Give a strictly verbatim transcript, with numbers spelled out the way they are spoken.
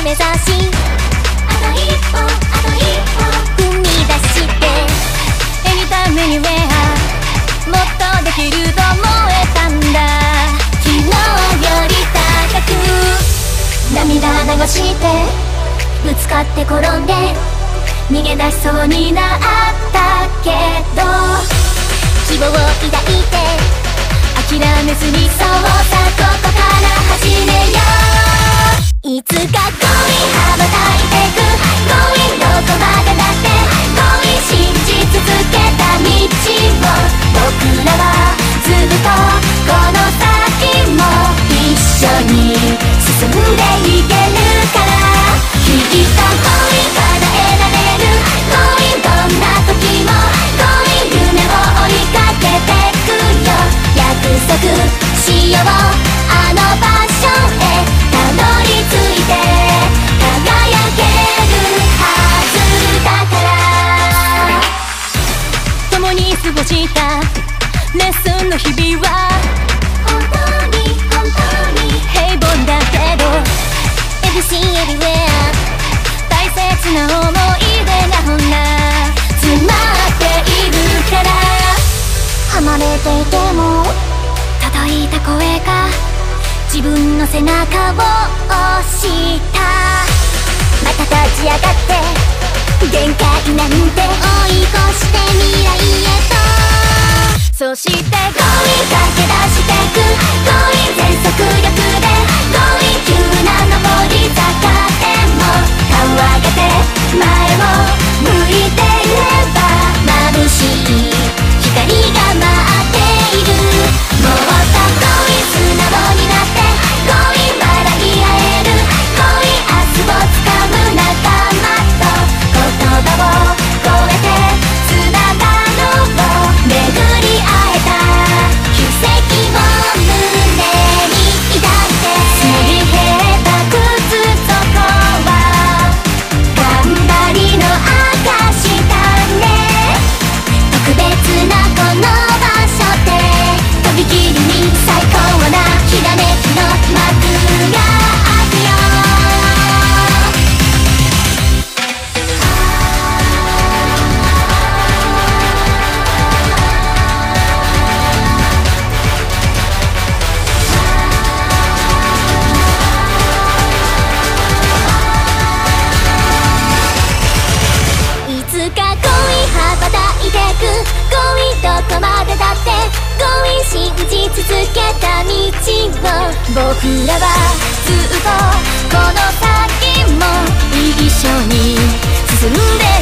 目指し、あと一歩あと一歩踏み出してエニタイムにウェアもっとできると思えたんだ。昨日より高く涙流してぶつかって転んで逃げ出しそうになったけど希望を抱いて諦めずに、そうさここから始めよう。いつか恋羽ばたいてく恋どこまでだって恋信じ続けた道を僕らはずっとこの先も一緒に進んでいけるから、きっと恋叶えられる恋どんな時も恋夢を追いかけてくよ。約束しようあの場所へたどり着いて輝けるはずだから。共に過ごしたレッスンの日々は本当に本当に平凡だけど Everything Everywhere 大切な思い出がほら詰まっているから、離れていても届いた声が自分の背中を押した。また立ち上がって限界なんて追い越して未来へと、そして恋駆け出してく恋全速力で恋急な上り坂でも顔上げて前を向いていれば眩しい光が待っている。もっと恋素直になって恋笑い合える恋明日をつかむ仲間と言葉を超えてつながろう。巡り会えた奇跡を胸に抱いてすり減った靴底は頑張りの証だね。特別なこの場所でとびきりに最高なひらめきの幕が開くよ。いつか恋羽ばたいてく恋どこまでだって恋信じ続けた道を僕らはずっとこの先も一緒に進んで